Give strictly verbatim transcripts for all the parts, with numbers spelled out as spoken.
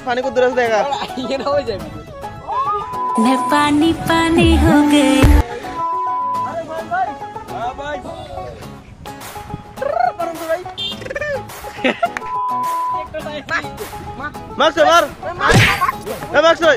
पानी को दूर से देखा ये ना हो जाए मैं पानी पानी हो गई। अरे भाई भाई हां भाई परम भाई एक तो नहीं मार्क्स मार ए मार्क्स भाई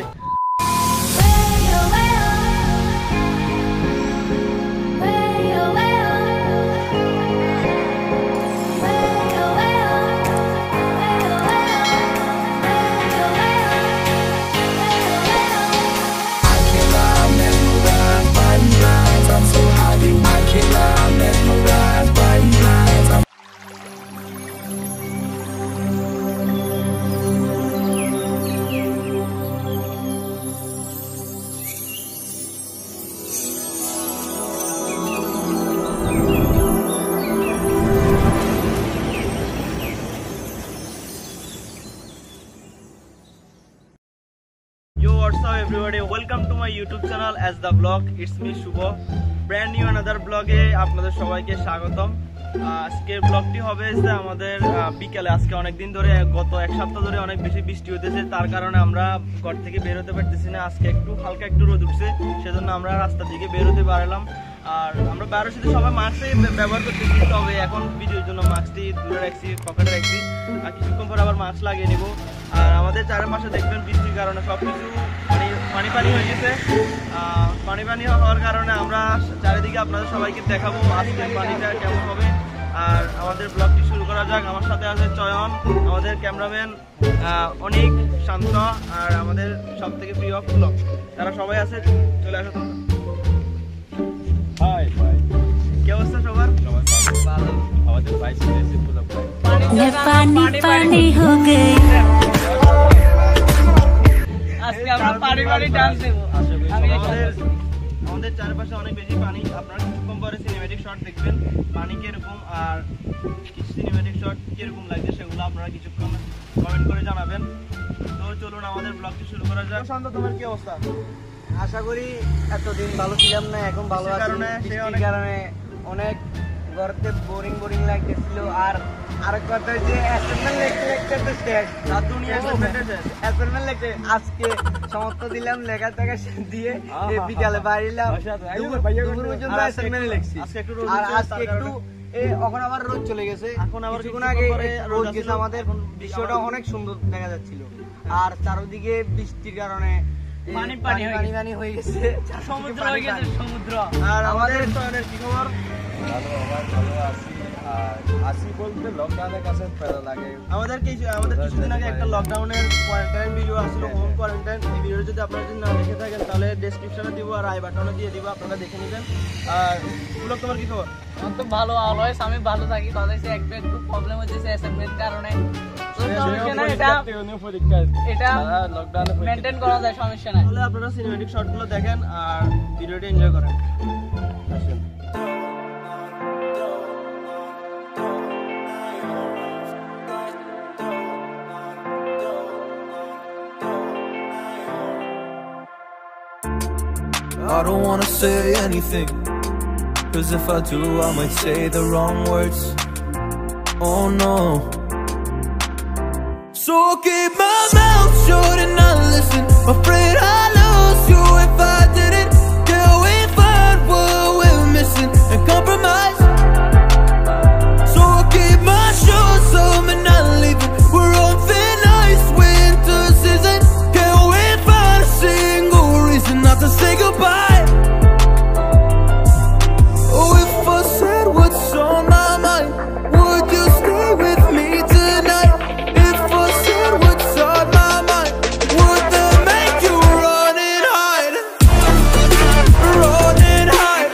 What's up everybody, welcome to my YouTube channel as the vlog. It's me Shubho, brand new another vlog e আপনাদের সবাইকে স্বাগতম। আজকের ব্লগটি হবে যে আমাদের বিকেলে আজকে অনেক দিন ধরে গত এক সপ্তাহ ধরে অনেক বেশি বৃষ্টি হতেছে, তার কারণে আমরা ঘর থেকে বের হতে পারতেছি না। আজকে একটু হালকা একটু রোদ উঠছে, সেজন্য আমরা রাস্তার দিকে বের হতে পারলাম। আর আমরা বাইরের সাথে সবাই মাস্কই ব্যবহার করতেছি, তবে এখন ভিডিওর জন্য মাস্কটি দূরে রাখছি, পকেটে রাখছি, আর কিছুক্ষণ পর আবার মাস্ক লাগিয়ে নিব। আর আমাদের চারপাশে দেখবেন বৃষ্টির কারণে সবকিছু মানে পানি পানি হয়ে গেছে। পানি পানি হওয়ার কারণে আমরা চারিদিকে আপনাদের সবাইকে দেখাবো আজকের পানিটা কেমন হবে। আর আমাদের ব্লগটি শুরু করা যাক। আমার সাথে আছে চয়ন, আমাদের ক্যামেরাম্যান অনেক শান্ত, আর আমাদের সব থেকে প্রিয় ব্লগ তারা সবাই আছে। চলে আসো তোমরা। হাই ভাই, কি অবস্থা সবার? ভালো। আমাদের ভাই এসে পুরো পানি পানি हो गई। আজকে আমরা পানি পানি ডান্স দেব। আমাদের আমাদের চারপাশে অনেক বেশি পানি, আপনারা কিছুক্ষণ পরে সিনেম্যাটিক শট দেখবেন পানি কিরকম, আর সিনেম্যাটিক শট কিরকম লাগছে সেগুলো আপনারা কিছুক্ষণ কমেন্ট করে জানাবেন। তো চলুন আমাদের ব্লগটি শুরু করা যাক। শান্ত, তোমার কি অবস্থা? আশা করি এতদিন ভালো ছিলাম না, এখন ভালো আছি। কারণে বৃষ্টির কারণে অনেক ঘরতে বোরিং বোরিং লাগতেছিল। আর আরেক কথা হচ্ছে অ্যাসাইনমেন্ট লিখতে লিখতে তো শেষ, আর দুনিয়া অ্যাসাইনমেন্ট লিখতে আজকে সমাপ্ত দিলাম, লেখা টাকা দিয়ে বিকালে বাইরেলাম, দুপুর পর্যন্ত অ্যাসাইনমেন্ট লিখছি। আর আজকে একটু এখন আবার রোদ চলে গেছে, এখন আবার কিছুক্ষণ আগে রোদ গেছে। আমাদের দৃশ্যটা অনেক সুন্দর দেখা যাচ্ছিল, আর চারদিকে বৃষ্টির কারণে পানি পানি পানি পানি হয়ে গেছে, সমুদ্র হয়ে গেছে সমুদ্র। আর আমাদের চয়নের কি খবর? ভালো, আমার ভালো আছি। আর আসি বলতে লকডাউনের কাছে ফেরা লাগে। আমাদের কিছু আমাদের কিছুদিন আগে একটা লকডাউনের কোয়ারেন্টাইন ভিডিও আসলো, হোম কোয়ারেন্টাইন। এই ভিডিও যদি আপনারা যদি না দেখে থাকেন তাহলে ডেসক্রিপশনে দিব আর আই বাটনে দিয়ে দিব, আপনারা দেখে নেবেন। আর পুলক, তোমার কি খবর? আমার তো ভালো, অলওয়েজ আমি ভালো থাকি। কথা হচ্ছে একটু একটু প্রবলেম হচ্ছে অ্যাসাইনমেন্ট কারণে, এটা লকডাউনে মেইনটেইন করা যায়, সমস্যা নাই। তাহলে আপনারা সিনেম্যাটিক শটগুলো দেখেন আর ভিডিওটি এনজয় করেন। আসুন। I don't wanna say anything, cause if I do I might say the wrong words. Oh no. So I'll keep my mouth shut and not listen. Afraid I'll lose you if I didn't. Till we find what we're missing and compromise. So I'll keep my shoes on and not leaving. We're on thin ice, winter season. Can't wait for a single reason not to say goodbye. Oh, if I said what's on my mind, would you stay with me tonight? If I said what's on my mind, would that make you run and hide? Run and hide.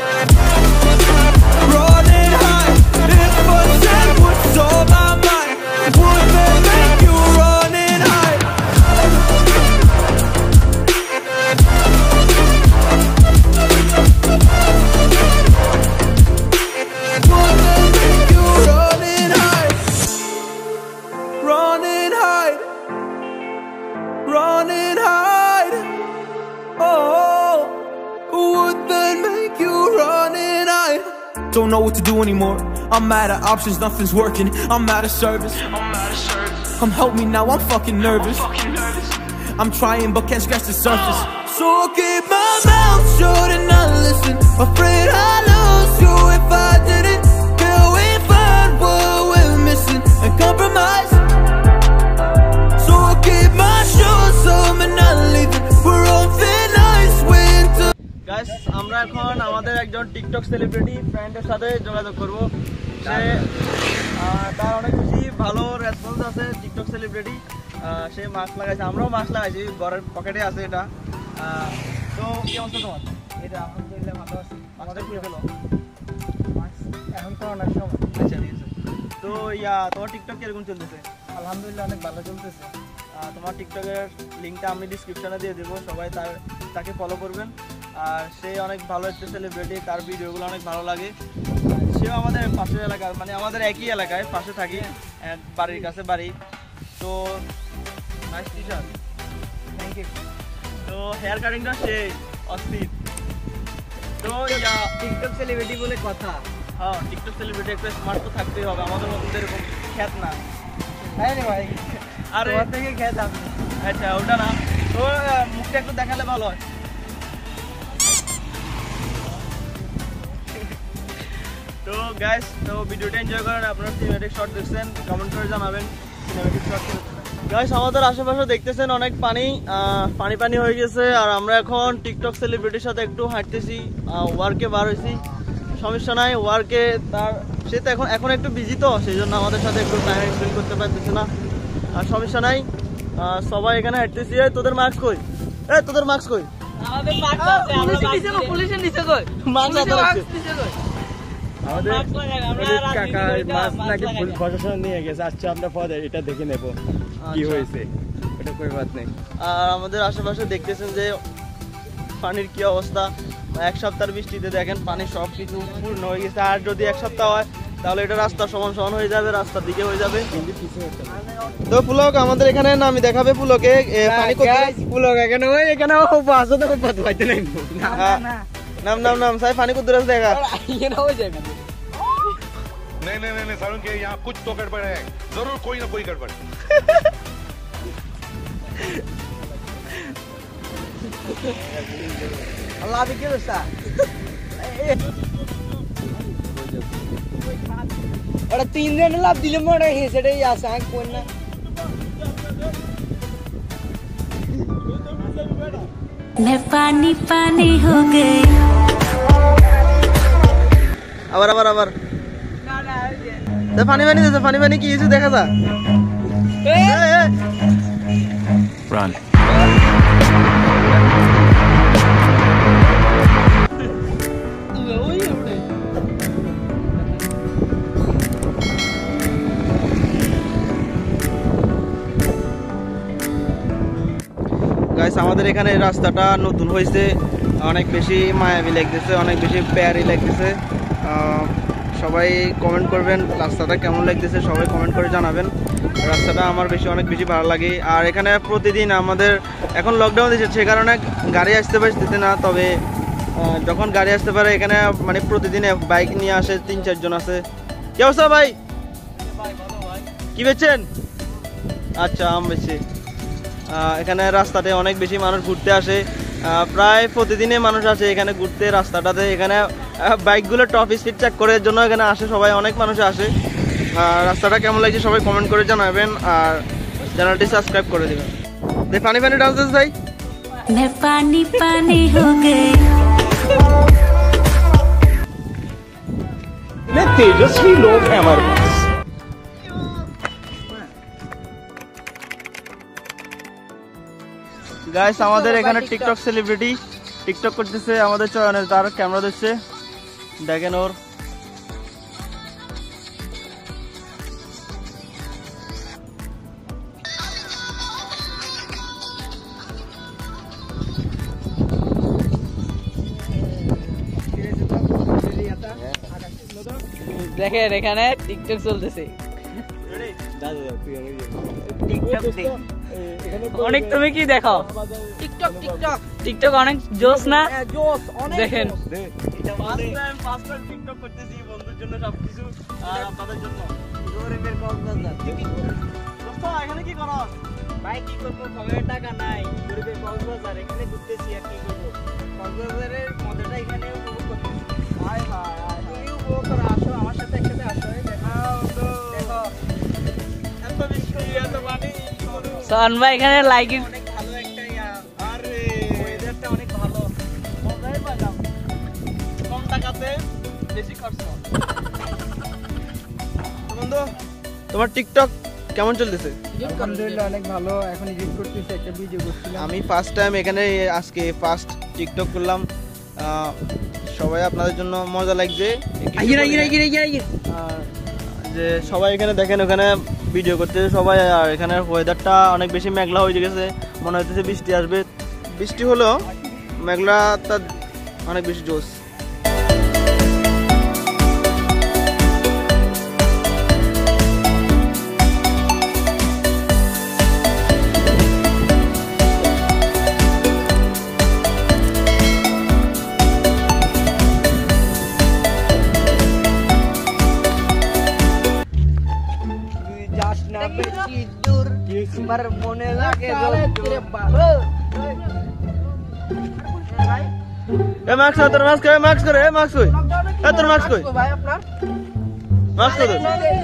Run and hide. If I said what's on my mind, would that make you run and hide? Would that make you run and hide? Run and hide. Run and hide. Oh, would that make you run and hide? Don't know what to do anymore. I'm out of options, nothing's working. I'm out of service. I'm out of service. Come help me now, I'm fucking nervous. I'm trying but can't scratch the surface. So I keep my mouth shut and not listen. Afraid I lose you if I didn't. Till we find what we're missing and compromise. So I keep my shoes on and not leaving. We're on thin ice winter. Guys আমরা এখন আমাদের একজন TikTok celebrity ফ্রেন্ডের সাথে যোগাযোগ করব। সে আহ, তার অনেক বেশি ভালো রেসপন্স আছে টিকটক সেলিব্রিটি। সে মাস্ক লাগাইছে, আমরাও মাস্ক লাগাইছি, ঘরের পকেটে আছে এটা। আহ, তো কি অবস্থা তোমার? এটা আলহামদুলিল্লাহ ভালো আছে। আমাদের খুলে ফেলো। এখন তো অনেক সময়। আচ্ছা ঠিক আছে। তো ইয়া তোমার টিকটক কিরকম চলতেছে? আলহামদুলিল্লাহ অনেক ভালো চলতেছে। আহ, তোমার টিকটকের লিঙ্কটা আমি ডিসক্রিপশনে দিয়ে দেবো, সবাই তার তাকে ফলো করবেন। আর সে অনেক ভালো একটা সেলিব্রিটি, তার ভিডিওগুলো অনেক ভালো লাগে। সেও আমাদের পাশের এলাকার, মানে আমাদের একই এলাকায় পাশে থাকি, এক বাড়ির কাছে বাড়ি। তো nice T shirt, thank you. তো হেয়ার কাটিংটা সে অস্থির। তো ইয়া টিকটক সেলিব্রিটি বলে কথা। হ্যাঁ, টিকটক সেলিব্রিটি একটু স্মার্ট তো থাকতেই হবে, আমাদের মতন এরকম খ্যাত না। হ্যাঁ রে ভাই, আরে তোমার থেকে খেয়ে দাম। আচ্ছা ওটা না, তো আহ, মুখটা একটু দেখালে ভালো হয়। তো গাইস, তো ভিডিওটা এনজয় করেন। আপনারা সিনেম্যাটিক শট দেখছেন, কমেন্ট করে জানাবেন সিনেম্যাটিক শট কেমন। গাইস আমাদের আশেপাশে দেখতেছেন অনেক পানি, আহ, পানি পানি হয়ে গেছে। আর আমরা এখন টিকটক সেলিব্রিটির সাথে একটু হাঁটতেছি, ওয়ার্কে বার হয়েছি। সমস্যা নাই, ওয়ার্কে তার সে তো এখন এখন একটু বিজি, তো সেই জন্য আমাদের সাথে একটু টাইম স্পেন্ড করতে পারতেছে না। আর সমস্যা নাই, আহ, সবাই এখানে হাঁটতেছি। এই তোদের মাস্ক কই? এই তোদের মাস্ক কই? আমাদের মার্ক আছে, আমরা নিচে কই, পুলিশের নিচে কই? মাস্ক আছে নিচে কই? আমাদের কাকা মাছ নাকি প্রশাসন নিয়ে গেছে, আচ্ছা আমরা পরে এটা দেখে নেব কি আচ্ছা। হয়েছে, এটা কই বাত নেই। আর আমাদের আশেপাশে দেখতেছেন যে পানির কি অবস্থা। এক সপ্তাহের বৃষ্টিতে দেখেন পানি সব কিছু পূর্ণ হয়ে গেছে। আর যদি এক সপ্তাহ হয় তাহলে এটা রাস্তা সমান সমান হয়ে যাবে, রাস্তার দিকে হয়ে যাবে। তো পুলক আমাদের এখানে নামি দেখাবে পুলকে এ, পানি কত? পুলক এখানে ওই এখানে ও বাসা তো কত পাইতে নাই। হ্যাঁ, নাম নাম নাম সাই পানি কত দূর দেখা। এখানে হয়ে যাবে। नहीं नहीं नहीं सारुण के यहाँ कुछ तो गड़बड़ है, जरूर कोई ना कोई गड़बड़। আল্লাহ আবি কি অবস্থা? ওরা তিনজন লাভ দিলে মনে হয় সেটাই আছে, আমি কোন না। मैं पानी पानी हो गई। আবার আবার আবার পানি পানি দিয়েছে, পানি পানি কি কিছু দেখা যা। Run. গাইস আমাদের এখানে রাস্তাটা নতুন হয়েছে, অনেক বেশি মায়াবী লাগতেছে, অনেক বেশি প্যারি লাগতেছে। সবাই কমেন্ট করবেন রাস্তাটা কেমন লাগতেছে, সবাই কমেন্ট করে জানাবেন। রাস্তাটা আমার বেশি অনেক বেশি ভালো লাগে। আর এখানে প্রতিদিন আমাদের এখন লকডাউন দিয়েছে, সে কারণে গাড়ি আসতে পারতেছে না। তবে যখন গাড়ি আসতে পারে এখানে মানে প্রতিদিন বাইক নিয়ে আসে, তিন চারজন আছে। কি অবস্থা ভাই? কি বেচছেন? আচ্ছা আম বেচছি। এখানে রাস্তাতে অনেক বেশি মানুষ ঘুরতে আসে, প্রায় প্রতিদিনে মানুষ আসে এখানে ঘুরতে রাস্তাটাতে। এখানে বাইকগুলো টপ স্পিড চেক করার জন্য এখানে আসে সবাই, অনেক মানুষ আসে। রাস্তাটা কেমন লাগছে সবাই কমেন্ট করে জানাবেন, আর চ্যানেলটি সাবস্ক্রাইব করে দেবেন। দেখ পানি পানি ডান্স দিস ভাই। मैं पानी पानी हो गई। तेजस्वी लोग हैं हमारे पास। গাইস আমাদের এখানে টিকটক সেলিব্রিটি টিকটক করতেছে, আমাদের চয়নের তার ক্যামেরা দিচ্ছে, দেখেন ওর। দেখেন এখানে টিকটক চলতেছে। অনেক তুমি কি দেখো? টিকটক টিকটক টিকটক অনেক জোস না? দেখেন first time first time TikTok করতেছি বন্ধুর জন্য, সবকিছু আর আপনাদের জন্য। এখানে কি করো? ভাই কি করবো, খবরের টাকা নাই, গরিবের কক্সবাজার, এখানে ঘুরতেছি আর কি করবো। কক্সবাজারের মজাটা এখানে উপভোগ করতেছি। হায় হায় হায় তুমি উপভোগ করো, আসো আমার সাথে একসাথে আসো, এই দেখো দেখো এত বৃষ্টি এত পানি সন ভাই এখানে লাইকিং অনেক ভালো একটা ইয়া আরে ওয়েদারটা অনেক ভালো। মজাই পাইলাম কম টাকাতে বেশি খরচ। তো বন্ধু তোমার টিকটক কেমন চলতেছে? আলহামদুলিল্লাহ অনেক ভালো, এখন এডিট করতেছি, একটা ভিডিও করছিলাম। আমি ফার্স্ট টাইম এখানে আজকে ফার্স্ট টিকটক করলাম। আহ, সবাই আপনাদের জন্য মজা লাগছে। আর যে সবাই এখানে দেখেন ওখানে ভিডিও করতেছে সবাই, আর এখানে ওয়েদারটা অনেক বেশি মেঘলা হয়ে গেছে, মনে হইতেছে বৃষ্টি আসবে। বৃষ্টি হলো মেঘলাটা অনেক বেশি জোশ। যাস না বেশি দূর, আমার মনে লাগে এ মাস্ক কই তোর মাস্ক কই মাস্ক করে এ মাস্ক কই এ তোর মাস্ক কই ভাই আপনার মাস্ক কই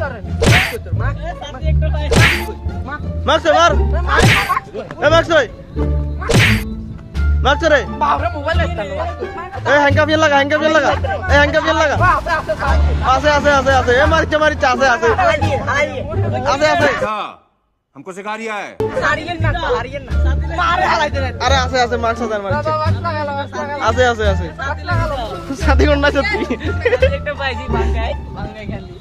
মাস্ক মার এ মাস্ক কই মাস্ক রে এ হ্যাঙ্কাপ ইয়ে লাগা হ্যাঙ্কাপ ইয়ে লাগা এ হ্যাঙ্কাপ ইয়ে লাগা আছে আছে আছে আছে এ মারছে মারছে আছে আছে আছে আছে हमको सिखा रिया है আরে আছে আছে মাস্ক আছে মারছে আছে আছে আছে সাথী কোন না সত্যি একটা পাইছি ভাঙ্গাই ভাঙ্গাই খালি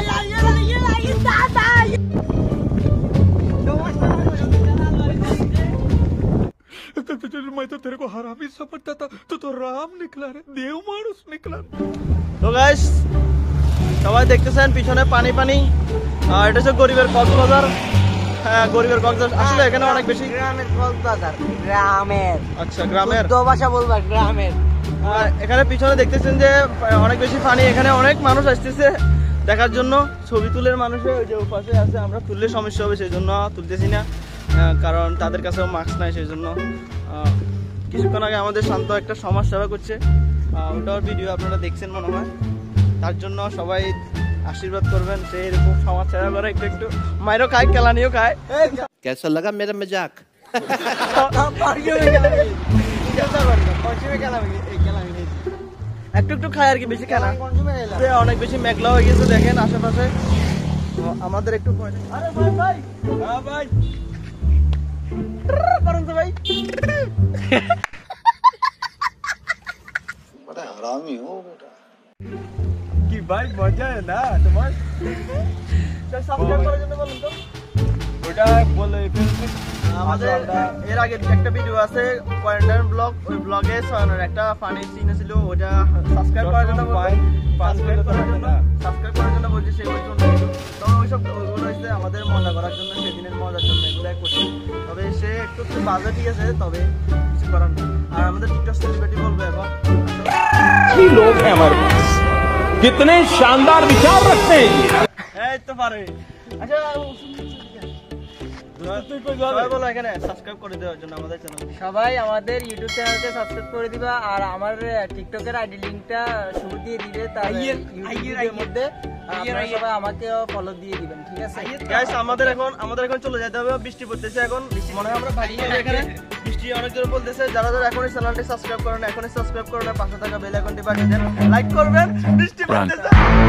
मैं तो तेरे को हरामी समझता था, तो तो राम निकला रे, देव मानुस निकला। তো গাইস সবাই দেখতেছেন পিছনে পানি পানি, আর এটা হচ্ছে গরিবের কক্সবাজার। হ্যাঁ গরিবের কক্সবাজার, আসলে এখানে অনেক বেশি গ্রামের কক্সবাজার, গ্রামের আচ্ছা গ্রামের শুদ্ধ ভাষা বলবা গ্রামের। আর এখানে পিছনে দেখতেছেন যে অনেক বেশি পানি, এখানে অনেক মানুষ আসতেছে দেখার জন্য ছবি তুলের মানুষে ওই যে পাশে আছে, আমরা তুললে সমস্যা হবে সেই জন্য তুলতেছি না, আহ, কারণ তাদের কাছেও মাস্ক নাই সেই জন্য। আহ, কিছুক্ষণ আগে আমাদের শান্ত একটা সমাজ সেবা করছে, আহ, ওটার ভিডিও আপনারা দেখছেন মনে হয়, তার জন্য সবাই আশীর্বাদ করবেন, সে এরকম সমাজ সেবা করে একটু একটু মাইরও খায় কেলানিও খায়। कैसा लगा मेरा मजाक? একটু একটু খায় আর কি, বেশি খায় না, অনেক বেশি মেঘলা হয়ে গেছে দেখেন আশেপাশে। আমাদের একটু আরে ভাই ভাই হ্যাঁ ভাই করুন তো ভাই बड़ा हरामी हो बेटा। কি ভাই মজা না তোমার? সাবস্ক্রাইব করার জন্য বলুন তো। ওটা বলে আমাদের এর আগে একটা ভিডিও আছে কোয়ারেন্টাইন ব্লগ, ওই ব্লগে একটা ফানি সিন ছিল, ওটা সাবস্ক্রাইব করার জন্য সাবস্ক্রাইব করার জন্য সাবস্ক্রাইব করার জন্য বলছি, সেই ওই জন্য তো ওইসব ওইগুলো হচ্ছে আমাদের মজা করার জন্য, সেদিনের মজার জন্য এগুলাই করছি। তবে সে একটু একটু বাজে ঠিক আছে, তবে কিছু করার না। আর আমাদের টিকটক সেলিব্রিটি বলবো এখন ही लोग हैं हमारे पास, कितने शानदार विचार रखते हैं। এই তো পারে। আচ্ছা সবাই বলো এখানে সাবস্ক্রাইব করে দেওয়ার জন্য আমাদের চ্যানেল। সবাই আমাদের ইউটিউব চ্যানেলকে সাবস্ক্রাইব করে দিবা, আর আমার টিকটকের আইডি লিংকটা শুরু দিয়ে দিবে তার ইউটিউবের মধ্যে, আপনারা সবাই আমাকেও ফলো দিয়ে দিবেন, ঠিক আছে? গাইস আমাদের এখন আমাদের এখন চলে যেতে হবে, বৃষ্টি পড়তেছে এখন, মনে হয় আমরা বাড়ি যাবো এখানে, বৃষ্টি অনেক জোরে পড়তেছে। যারা যারা এখনই চ্যানেলটি সাবস্ক্রাইব করেন এখনই সাবস্ক্রাইব করেন, পাশে থাকা বেল আইকনটি বাজিয়ে দেন, লাইক করবেন, বৃষ্টি পড়তেছে।